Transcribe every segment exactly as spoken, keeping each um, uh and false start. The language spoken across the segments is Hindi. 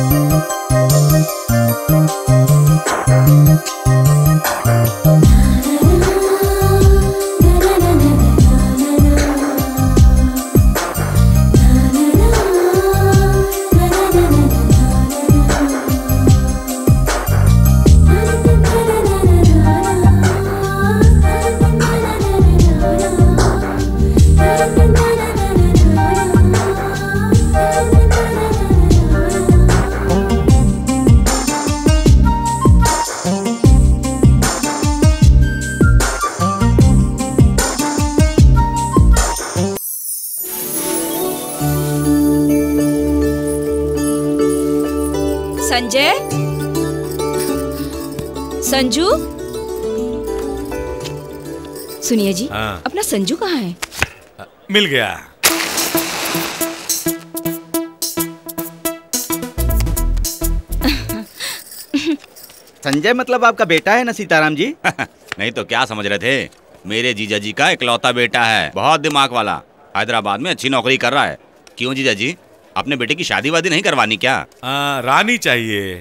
संजय, संजू, सुनिए जी। हाँ। अपना संजू कहाँ है? मिल गया। संजय मतलब आपका बेटा है ना सीताराम जी? नहीं तो क्या समझ रहे थे? मेरे जीजा जी का इकलौता बेटा है, बहुत दिमाग वाला, हैदराबाद में अच्छी नौकरी कर रहा है। क्यों जीजा जी, अपने बेटे की शादी वादी नहीं करवानी क्या? आ, रानी चाहिए।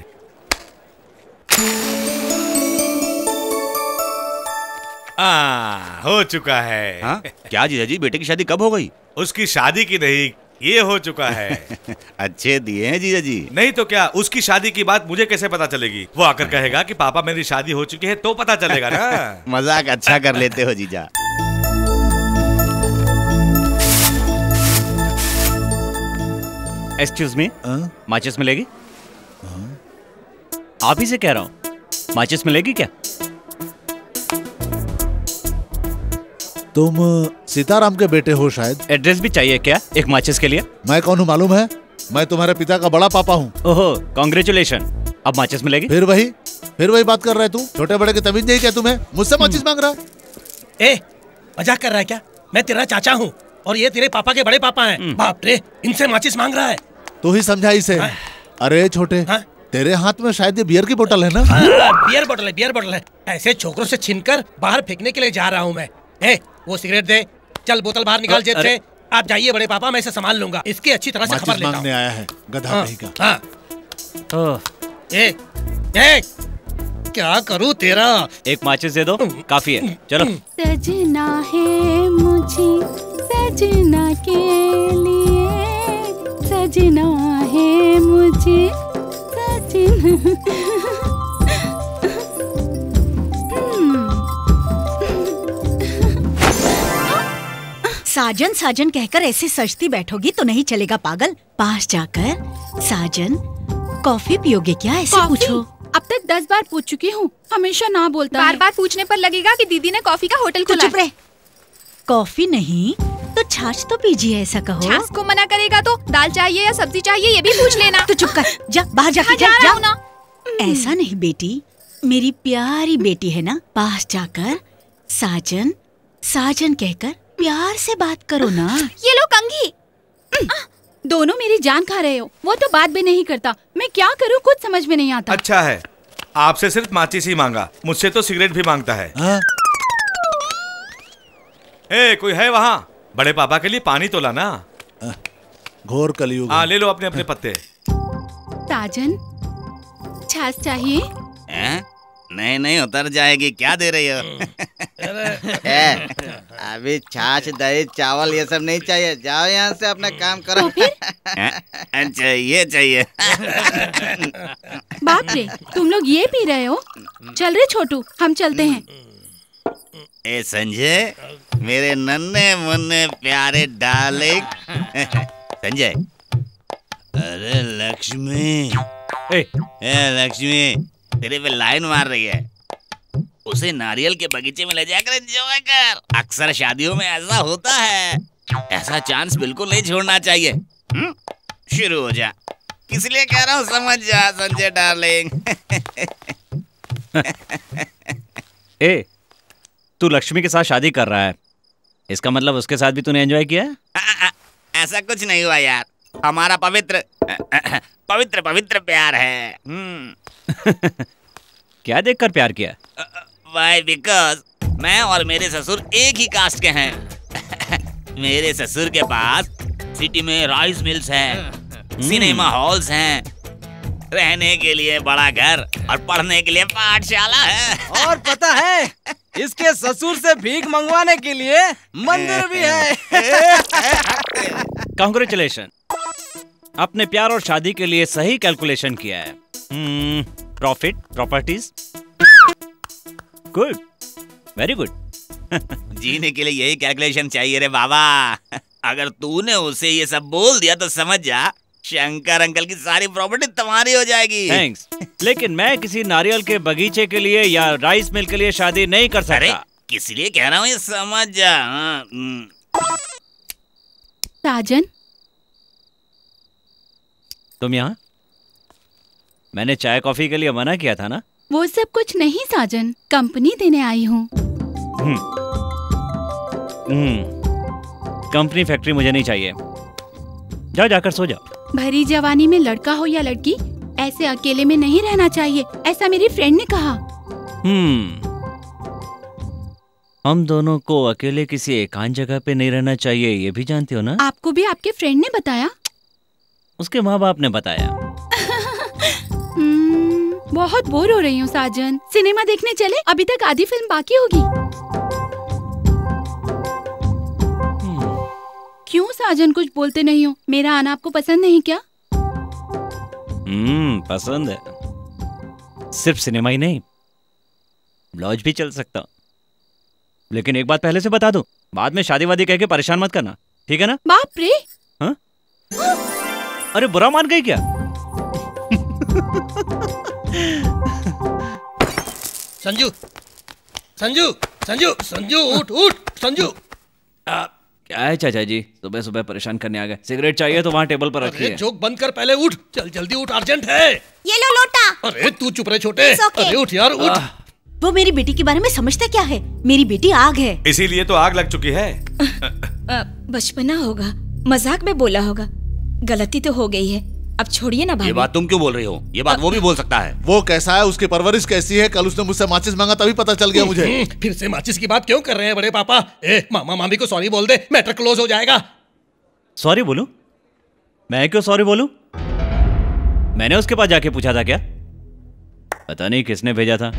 आ, हो चुका है। हा? क्या जीजा जी, बेटे की शादी कब हो गई? उसकी शादी की नहीं, ये हो चुका है। अच्छे दिए हैं जीजा जी। नहीं तो क्या, उसकी शादी की बात मुझे कैसे पता चलेगी? वो आकर कहेगा कि पापा मेरी शादी हो चुकी है तो पता चलेगा ना। मजाक अच्छा कर लेते हो जीजा। एक्सक्यूज मी, माचिस मिलेगी? आप ही से कह रहा हूँ, माचिस मिलेगी क्या? तुम सीताराम के बेटे हो शायद। एड्रेस भी चाहिए क्या एक माचिस के लिए? मैं कौन हूँ मालूम है? मैं तुम्हारे पिता का बड़ा पापा हूँ। ओहो, कांग्रेचुलेशन। अब माचिस मिलेगी? फिर वही फिर वही बात कर रहा है तू। छोटे बड़े की तमीज नहीं क्या तुम्हें? मुझसे माचिस मांग रहा है? ए, मजाक कर रहा है क्या? मैं तेरा चाचा हूँ और ये तेरे पापा के बड़े पापा हैं। बाप रे, इनसे माचिस मांग रहा है। तू ही समझा इसे। अरे छोटे, हाँ? तेरे हाथ में शायद ये बियर की बोतल है ना? हाँ, बियर बोतल है, बियर बोतल है। ऐसे छोकरों से छीनकर बाहर फेंकने के लिए जा रहा हूँ मैं। ए, वो सिगरेट दे, चल बोतल बाहर निकाल जेब से। आप जाइए बड़े पापा, मैं इसे संभाल लूंगा। इसकी अच्छी तरह से खबर लेता हूँ। मांगने आया है गधा कहीं का। हाँ। ए, ए, क्या करूँ तेरा? एक माचिस दे दो, काफी है। चलो। सजना है मुझे सजना के लिए, सजना है मुझे सजना। साजन साजन कहकर ऐसे सजती बैठोगी तो नहीं चलेगा पागल। पास जाकर साजन कॉफी पियोगे क्या ऐसे पूछो। अब तक दस बार पूछ चुकी हूँ, हमेशा ना बोलता है। बार बार पूछने पर लगेगा कि दीदी ने कॉफी का होटल खोला। चुप रहे। कॉफी नहीं तो छाछ तो पीजिए, ऐसा कहो। छाछ को मना करेगा तो दाल चाहिए या सब्जी चाहिए ये भी पूछ लेना। तो चुप कर, जा बाहर जाके जा, जा, जा। ऐसा नहीं बेटी, मेरी प्यारी बेटी है ना। पास जाकर साजन साजन कहकर प्यार से बात करो ना। ये लो कंघी। दोनों मेरी जान खा रहे हो। वो तो बात भी नहीं करता, मैं क्या करूँ कुछ समझ में नहीं आता। अच्छा है, आपसे सिर्फ माचिस ही मांगा, मुझसे तो सिगरेट भी मांगता है। हाँ? ए, कोई है वहाँ? बड़े पापा के लिए पानी तो लाना। घोर कलयुग। हाँ, ले लो अपने अपने पत्ते। साजन, छाछ चाहिए? है? नहीं नहीं, उतर जाएगी। क्या दे रही हो? ए, अभी छाछ दही चावल ये सब नहीं चाहिए। जाओ यहाँ से, अपना काम करो। चाहिए चाहिए। बाप रे, तुम लोग ये पी रहे हो? चल रे छोटू, हम चलते हैं। ए संजय, मेरे नन्हे मुन्ने प्यारे डार्लिंग। संजय, अरे लक्ष्मी, ए, ए लक्ष्मी, तेरे पे लाइन मार रही है। उसे नारियल के बगीचे में ले जाकर एंजॉय कर। अक्सर शादियों में ऐसा होता है, ऐसा चांस बिल्कुल नहीं छोड़ना चाहिए। हुँ? शुरू हो जा, किस लिए कह रहा हूँ समझ जा संजय डार्लिंग। ए, तू लक्ष्मी के साथ शादी कर रहा है, इसका मतलब उसके साथ भी तूने एंजॉय किया? आ, आ, ऐसा कुछ नहीं हुआ यार, हमारा पवित्र पवित्र पवित्र प्यार है। क्या देखकर प्यार किया? Why? Because मैं और मेरे ससुर एक ही कास्ट के हैं। मेरे ससुर के पास सिटी में राइस मिल्स हैं, सिनेमा हॉल्स हैं, रहने के लिए बड़ा घर और पढ़ने के लिए पाठशाला है। और पता है, इसके ससुर से भीख मंगवाने के लिए मंदिर भी है। कांग्रेचुलेशन, अपने प्यार और शादी के लिए सही कैलकुलेशन किया है। Profit, properties, good, very good. जीने के लिए यही कैलकुलेशन चाहिए रे बाबा। अगर तूने उसे ये सब बोल दिया तो समझ जा शंकर अंकल की सारी प्रॉपर्टी तुम्हारी हो जाएगी। थैंक्स, लेकिन मैं किसी नारियल के बगीचे के लिए या राइस मिल के लिए शादी नहीं कर सकता। अरे किस लिए कह रहा हूँ ये समझ जा। साजन, तुम यहाँ? मैंने चाय कॉफी के लिए मना किया था ना? वो सब कुछ नहीं साजन, कंपनी देने आई हूँ। कंपनी फैक्ट्री मुझे नहीं चाहिए। जाओ, जाकर सो जाओ। भरी जवानी में लड़का हो या लड़की, ऐसे अकेले में नहीं रहना चाहिए, ऐसा मेरी फ्रेंड ने कहा। हम्म हम दोनों को अकेले किसी एकांत जगह पे नहीं रहना चाहिए, ये भी जानते हो ना? आपको भी आपके फ्रेंड ने बताया? उसके माँ बाप ने बताया। बहुत बोर हो रही हूँ साजन, सिनेमा देखने चले? अभी तक आधी फिल्म बाकी होगी। क्यों साजन कुछ बोलते नहीं हो? मेरा आना आपको पसंद नहीं क्या? हम्म पसंद है। सिर्फ सिनेमा ही नहीं, लॉज भी चल सकता। लेकिन एक बात पहले से बता दूं, बाद में शादी वादी कह के परेशान मत करना, ठीक है ना? बाप रे! हाँ? अरे बुरा मान गई क्या? संजू, संजू, संजू, संजू, उठ, उठ, संजू। आ, क्या है चाचा जी, सुबह सुबह परेशान करने आ गए? सिगरेट चाहिए तो वहाँ टेबल पर रखिए। अरे जोक बंद कर, पहले उठ, चल जल्दी उठ, अर्जेंट है। ये लो लोटा। अरे तू चुप रहे छोटे। अरे उठ यार, उठ। वो मेरी बेटी के बारे में समझता क्या है? मेरी बेटी आग है। इसीलिए तो आग लग चुकी है। बचपना होगा, मजाक में बोला होगा, गलती तो हो गई है, अब छोड़िए ना भाभी। ये बात तुम क्यों बोल रही हो? ये बात वो भी बोल सकता है। वो कैसा है, उसकी परवरिश कैसी है? कल उसने मुझसे माचिस मांगा तभी पता चल गया मुझे। फिर से माचिस की बात क्यों कर रहे हैं बड़े पापा? ए, मामा मामी को सॉरी बोल दे, मैटर क्लोज हो जाएगा। सॉरी बोलूं? मैं क्यों सॉरी बोलूं? मैंने उसके पास जाके पूछा था क्या? पता नहीं किसने भेजा था।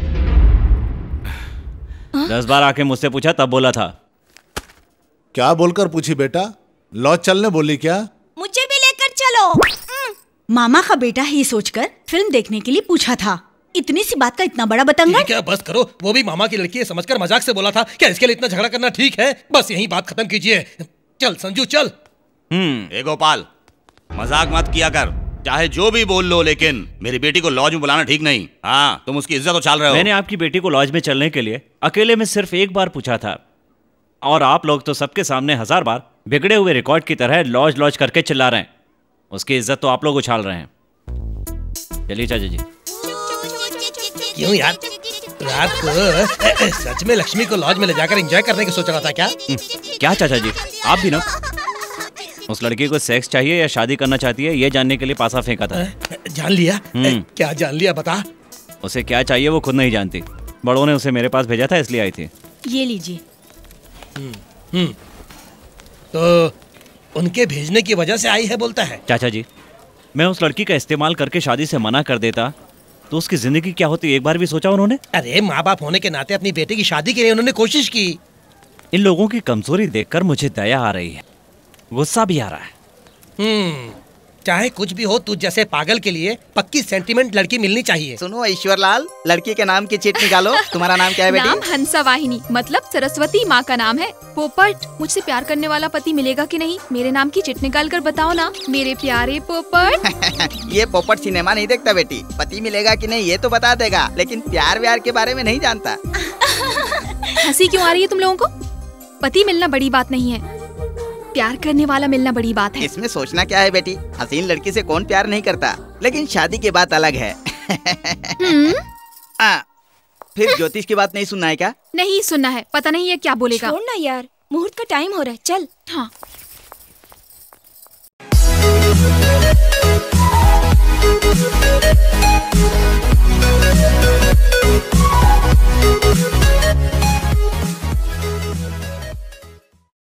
दस बार आके मुझसे पूछा तब बोला था। क्या बोलकर पूछी बेटा? लॉज चलने बोली क्या? मुझे भी लेकर चलो। मामा का बेटा ही सोचकर फिल्म देखने के लिए पूछा था। इतनी सी बात का इतना बड़ा बतंगड़। क्या बस करो, वो भी मामा की लड़की है समझकर मजाक से बोला था। क्या इसके लिए इतना झगड़ा करना ठीक है? बस यही बात खत्म कीजिए। चल संजू चल। हम्म ए गोपाल, मजाक मत किया कर, चाहे जो भी बोल लो, लेकिन मेरी बेटी को लॉज में बुलाना ठीक नहीं। हाँ, तुम उसकी इज्जत उछाल रहे हो। मैंने आपकी बेटी को लॉज में चलने के लिए अकेले में सिर्फ एक बार पूछा था, और आप लोग तो सबके सामने हजार बार बिगड़े हुए रिकॉर्ड की तरह लॉज लॉज करके चिल्ला रहे हैं। उसकी इज्जत तो आप लोग उछाल रहे हैं। चलिए चाचा जी। क्यों यार, रात को सच में लक्ष्मी को लॉज में ले जाकर एंजॉय करने की सोच रहा था क्या? क्या चाचा जी, आप भी ना उस लड़की को सेक्स चाहिए या शादी करना चाहती है ये जानने के लिए पासा फेंका था। जान लिया? क्या जान लिया बता? उसे क्या चाहिए वो खुद नहीं जानती, बड़ों ने उसे मेरे पास भेजा था इसलिए आई थी। ये लीजिए। हम्म तो उनके भेजने की वजह से आई है बोलता है। चाचा जी, मैं उस लड़की का इस्तेमाल करके शादी से मना कर देता तो उसकी जिंदगी क्या होती, एक बार भी सोचा उन्होंने? अरे माँ बाप होने के नाते अपनी बेटी की शादी के लिए उन्होंने कोशिश की। इन लोगों की कमजोरी देखकर मुझे दया आ रही है, गुस्सा भी आ रहा है। हम्म चाहे कुछ भी हो, तुझ जैसे पागल के लिए पक्की सेंटीमेंट लड़की मिलनी चाहिए। सुनो ईश्वरलाल, लड़की के नाम की चिट निकालो। तुम्हारा नाम क्या है बेटी? नाम हंसा वाहिनी, मतलब सरस्वती माँ का नाम है। पोपट, मुझसे प्यार करने वाला पति मिलेगा कि नहीं? मेरे नाम की चिट निकाल कर बताओ ना मेरे प्यारे पोपट। ये पोपट सिनेमा नहीं देखता बेटी। पति मिलेगा कि नहीं ये तो बता देगा, लेकिन प्यार व्यार के बारे में नहीं जानता। हंसी क्यों आ रही है तुम लोगों को? पति मिलना बड़ी बात नहीं है, प्यार करने वाला मिलना बड़ी बात है। इसमें सोचना क्या है बेटी? हसीन लड़की से कौन प्यार नहीं करता, लेकिन शादी की बात अलग है। आ, फिर ज्योतिष की बात नहीं सुनना है क्या? नहीं सुनना है, पता नहीं ये क्या बोलेगा। छोड़ ना यार, मुहूर्त का टाइम हो रहा है, चल। हाँ